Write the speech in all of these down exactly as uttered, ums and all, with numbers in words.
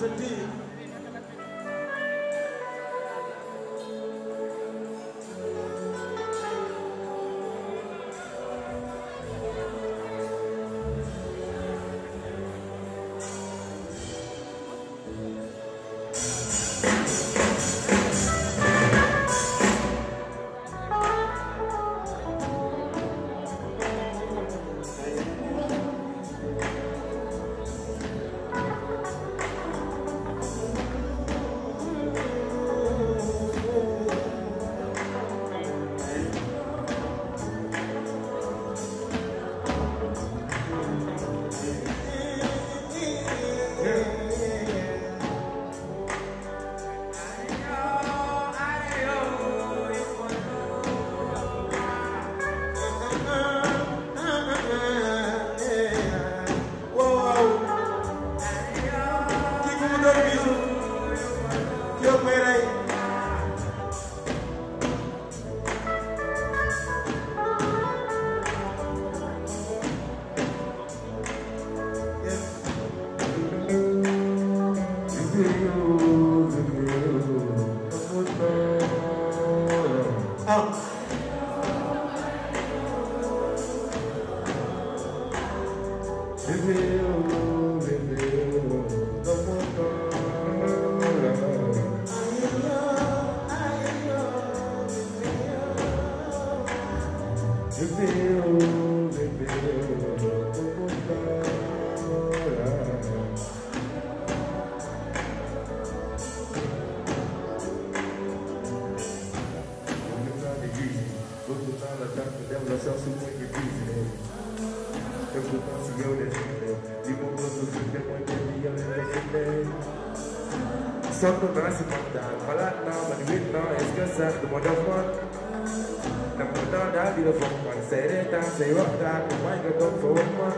Say what that the mic got up for one.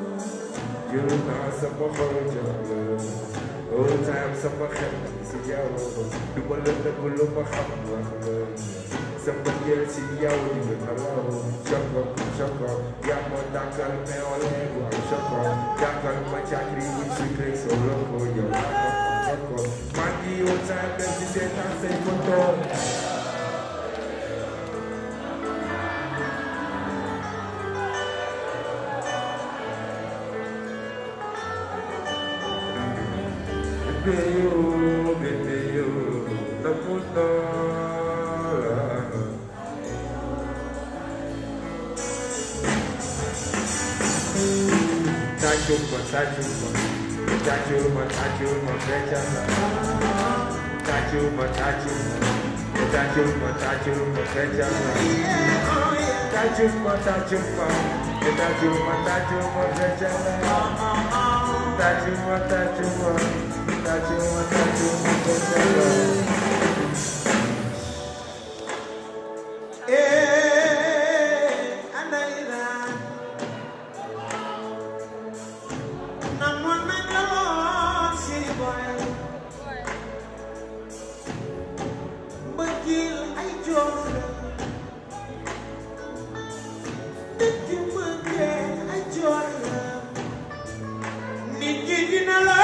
You know some more job. All time some more see ya. You will let the pull up a hammer. Somebody else see ya with a row. Shock up, shock up. Yamo Dakal me all ego. Shock up. Dakal my chakri which you take so local. You're shock up. Maggie all time that you say not say photo. Bebeu, bebeu, da puta. Tachuma, tachuma, tachuma, tachuma, fechada. Tachuma, tachuma, tachuma, tachuma, fechada. Tachuma, tachuma, tachuma, tachuma, fechada. Tachuma, tachuma. Tachuma, tachuma, tachuma. Eh, anaira. Namon namon si boy. Bagil ay jor. Dikki bagil ay jor. Niki dinala.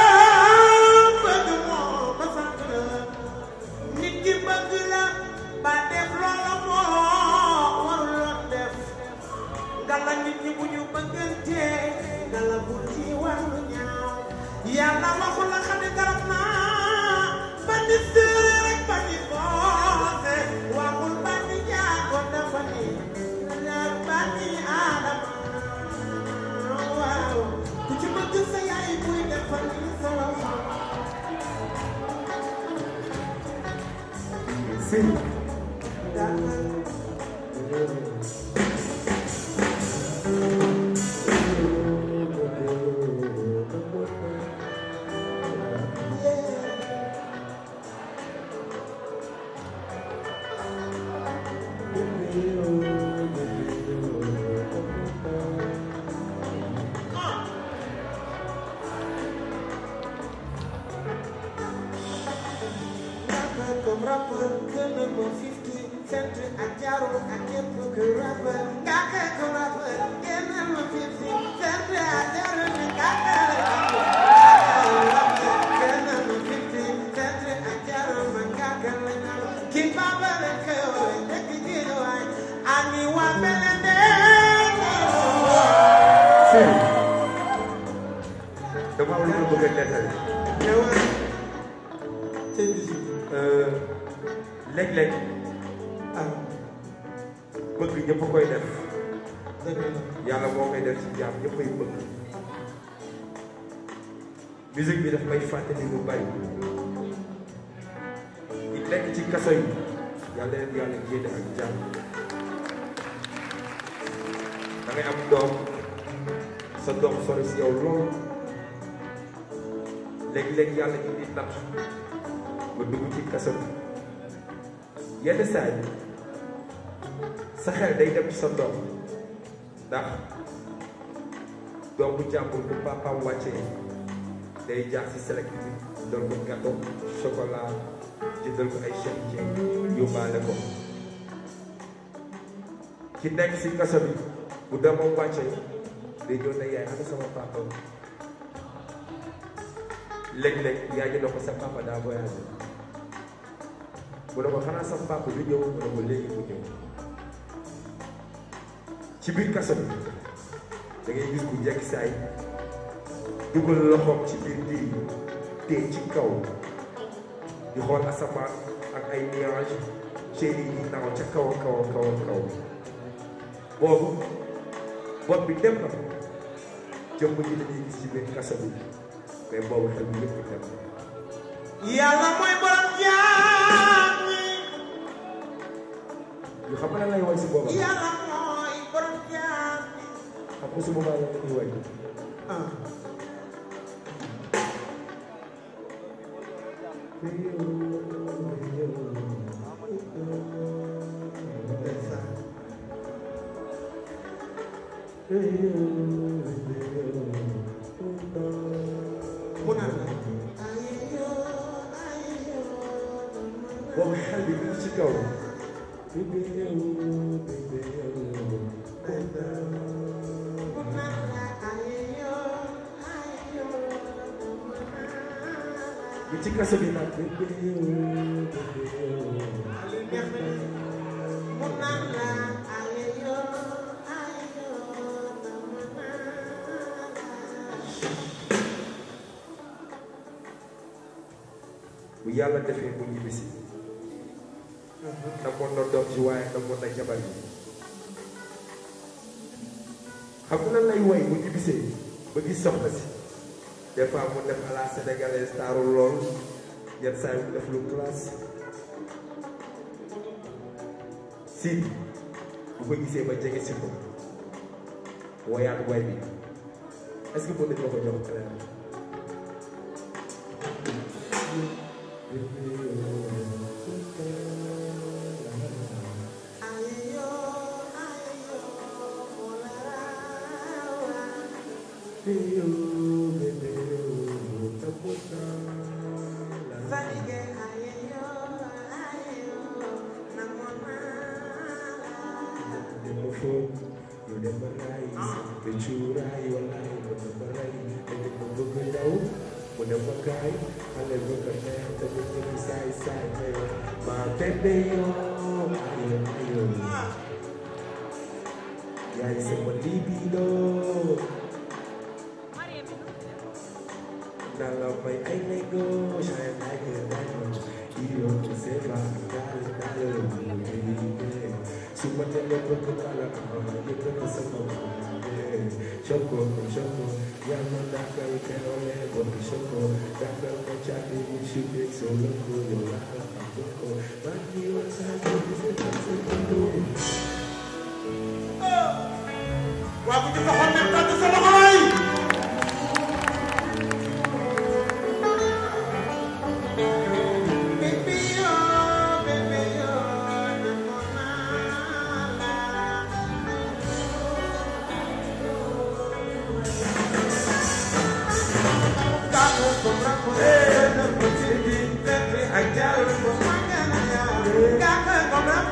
Yalla waxul la xane garab na bandi sere rek bandi boxe waxul bandi jaago dafa ni ñaar bandi adam waaw ku ci bëgg sa yaay buy defal ni sa waxa si comme rappeur que le mot cinquante cent ak Jaro ak képp ku rappeur Ngaka comme rappeur que le mot cinquante cent ak Jaro ak Ngaka rappeur que le mot dama am lu ma bëgg a nettali. léeg-léeg bëgg ñëpp koy def. yàlla moo koy def ci jaam ñëpp ay bëgg. musique bi daf may fàttali lu bari. ñi nekk ci kaso yi yàlla leen yàlla génne ak jaam. da ngay am doom sa doom sori si yow lool. léeg-léeg yàlla indi natt ba dugg ci kaso bi yenn saa yi sa xel day dem ci sa doom ndax doom bu jàmbur bu papaam wàccee day jaar ci select bi doon ko gâteau chocolat jëndal ko ay chèque ci yóbbaale ko ki nekk ci kaso bi bu doomam wàccee day ñëw ne yaay ana sama papa léeg-léeg yaa ngi ne ko sa papa daa voyagé mu ne ko xanaa sa papa du ñëw mu ne ko léegi mu ñëw ci biir kaso bi da ngay gis bu njëkk saay dugal loxoom ci biir diir tee ci kaw di xool asamaan ak ay nuage chéri yi naaw ca kaw a kaw a kaw a kaw boobu bopp bi dem na jëmm ji dañuy gis ci biir kaso bi mais boobu xel bi lépp dem yàlla mooy borom jaam ñi yu xam nga lay way si boobu yàlla mooy borom jaam ñi xam nga su boobaa la ñuy way ah boobu xel bi ñu ci kaw bi ci kaso bi nag bu yàlla defee mu ñibbisi damoon na doom ci waaye damoon na jabar yi xam nga lan lay woy bu ñibbisee ba gis soxna si des fois mu def à la sénégalaise taaru lool yenn saa yi mu def lu classe si bu ko gisee ba jege si ko woyaat woy bi est-ce que mën nañu ko jox keneen waa bu ñu ko xool ne tànn sa loxo yi Ngaka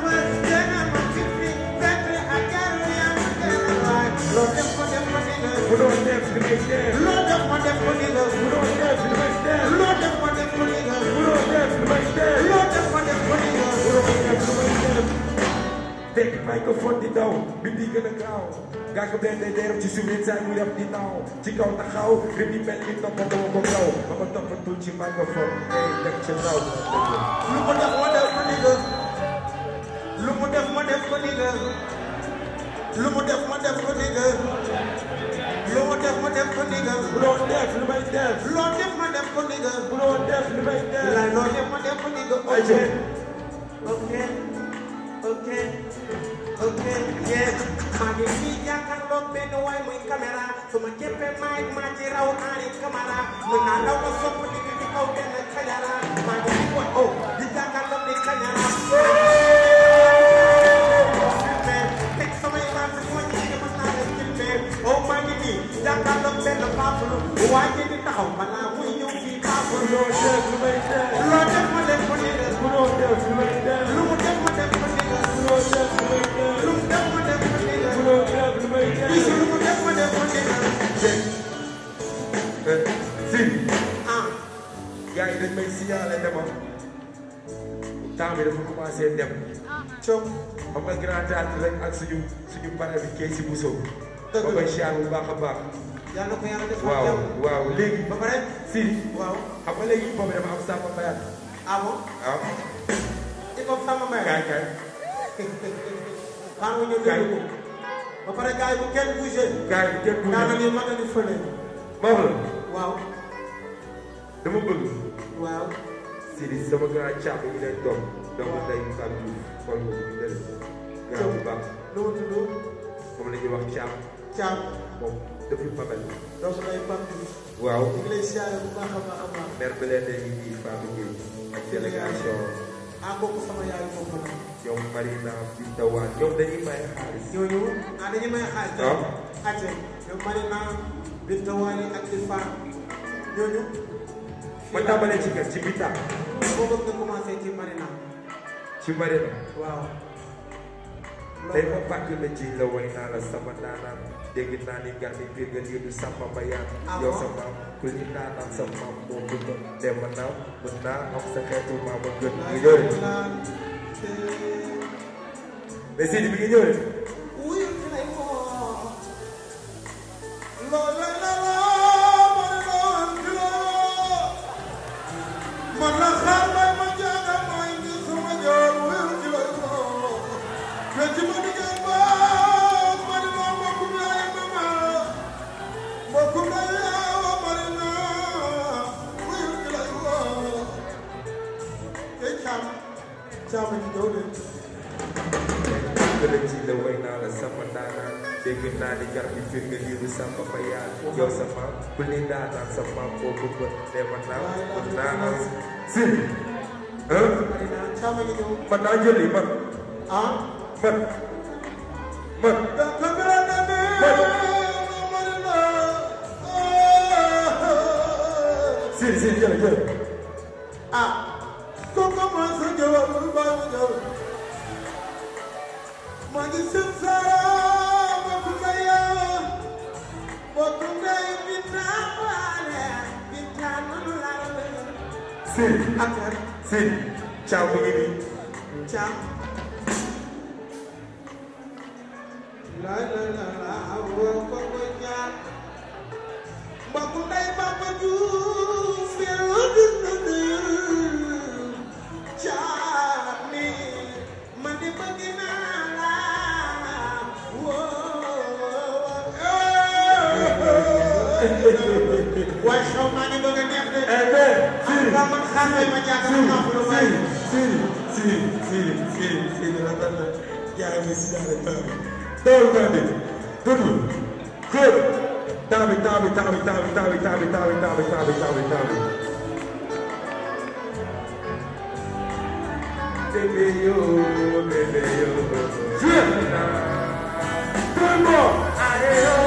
microphone di daw bi di gën a gaaw Ngaka Blindé day def ci suuf yenn saa muy def di naaw ci kaw taxaw rek di mel ni toppatoo ko kaw ba ma toppatul ci microphone day def ci ndaw lu mu def ma def ko ni nga lu mu def ma def ko ni nga lu mu def ma def ko ni nga lu mu def ma def ko ni nga bu loo def lu may def loo def ma def ko ni nga bu loo def lu may def la loo def ma def ko ni nga ay je ok ok ok yes maa ngi fii jàkkaarloog benn waay muy caméra su ma jëppee maay maa ci raw aari camara mën naa daw ma sopp ni ngi ci kaw benn kañara maa ngi fii wax oh di jàkkaarloog ni kañara teg samay maam si ma ci mën naa leen filmé oh maa ngi nii jàkkaarloog benn paapulu waa ji di taxaw balaa muy ñëw fii paapulu loo def lu may def loo def ma def ko ni nga bu loo def lu may def lu mu def ma def ko ni nga bu loo def lu may def lu mu def ma def ko ni nga bu loo def lu may def bisu lu mu def ma def ko ni nga si ah gars yi dañ may signalé dama temps bi dafa commencé dem coow xam nga grand théâtre rek ak suñu suñu pare bi kay si Bousso dëgg ba la koy siyaar bu baax a baax yàlla ko yàlla def waaw waaw léegi ba pare si waaw xam nga léegi boobu dafa am sàmm mbayat ah bon waaw di ko sama mbay kaay kaay xam nga ñu déglu ko ba pare gars yi bu kenn bougé kaay bi kenn daa du mel ni ma nga ni fële ma wax la waaw dama bëgg waaw Sidi sama grand caab yi lay toog donc day am Diouf xool ko ñu del grand bu baax lu mu tudd moom la ñuy wax caab Thiam moom depuis Pamel donc lay Pape Diouf waaw ñu ngi lay siyaare bu baax a baax a baax maire Blindé yi nii Fatou Gueye ak délégation ah kooku sama yaay foofu la ñoom Marina Bintawan ñoom dañuy may xaalis ñooñu ah dañuy may xaalis waaw acce ñoom Marina Binta Wali ak di Fa ñooñu ma tàmbalee ci kër ci Binta boo bëgg nga commencé ci Marina ci Marina waaw tey ma fàttali la ci la way naa la sama naanaan dégg naa ni nga ni biir nga lii du sama bayaan yow sa maam ku li naanaan sa maam moo bëgg dem ma naaw mën naa am sa xeetu maam a gën mi ngi ñëw de mais Sidi mi ngi ñëw de wuyu ci lay woo loo la la man la xaar may ma jaaga may ngi sama joor wuyu ci lay woo fecc ma diggéen ba mari na mbokkum yaay mama mbokkum yaay yaawa mari na wuyu ci lay woo kay caam caam ci ñëw de gëlëm ci la way naa la sama naanaan dégg naa ni gar bi fir nga lii du sama bayaan yow sa maam ku li naanaan sa maam moo bëgg dem ma naaw mën naa am Sidi ah Marina caam a ngi ñëw man naa jëli man ah man man Sidi Sidi jël jël ah kooku mooy sa jaww ji bàyyi ma jaww maa ngi sën Sara mbokku Ndeye mbokku Ndeye Binta Waale Binta nanu laa la Sidi ak Sidi caaw mi ngi nii Thiam la la la la woo ko ko ñaar mbokku Ndeye Papa Diouf yow du du du Thiam mi man di bëgg naa la waaye xaw maa ngi bëgg a neex de. ah man xaaral ma jàkka ma naa ko lu bari. Sidi Sidi Sidi Sidi Sidi la dal na jaay mi si daal taw bi taw bi taw bi dund xëy taw bi taw bi taw bi taw bi taw bi taw bi taw bi taw bi taw bi taw bi taw bi bébé yo bébé yo tout le monde allez yo